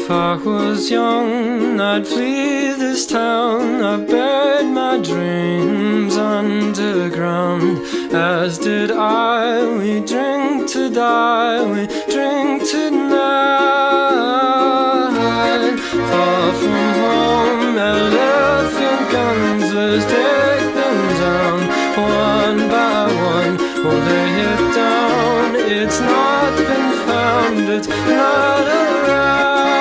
If I was young, I'd flee this town. I've buried my dreams underground, as did I. We drink to die, we drink tonight. Far from home, elephant guns, let's take them down. One by one, we'll lay it down. It's not been found, it's not around.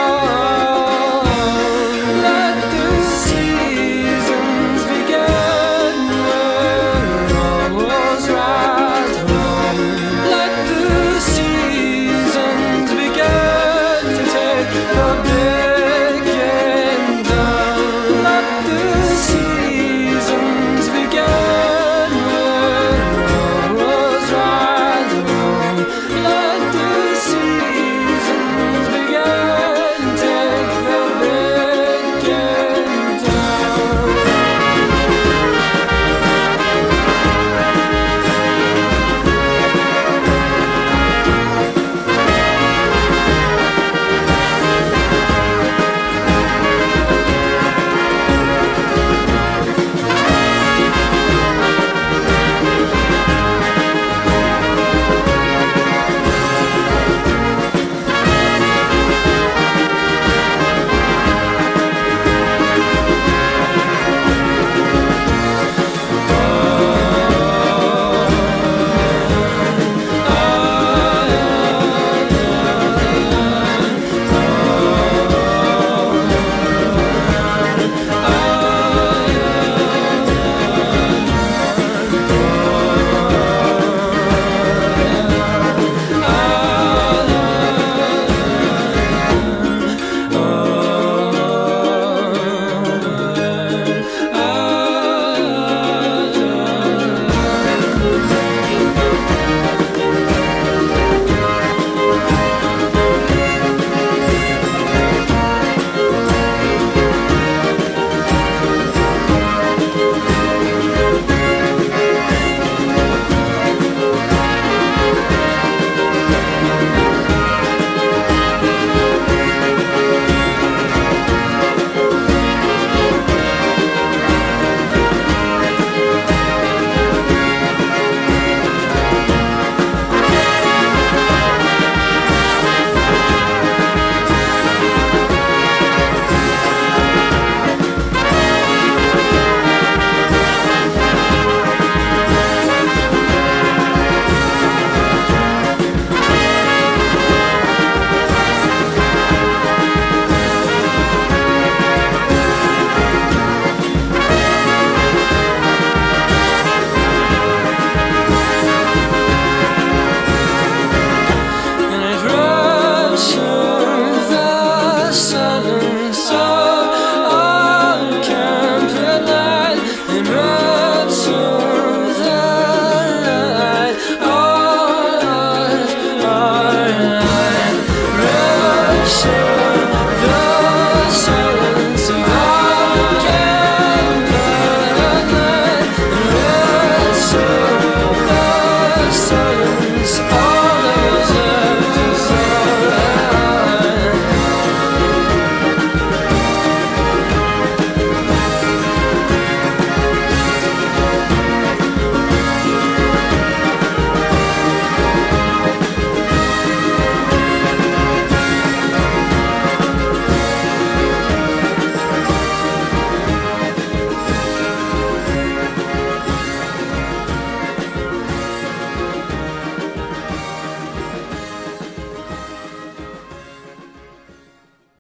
Let the seasons begin where all was right wrong. Let the seasons begin to take the beginning down. Let the seasons begin where all was right wrong. Let the seasons begin, take the beginning down. Share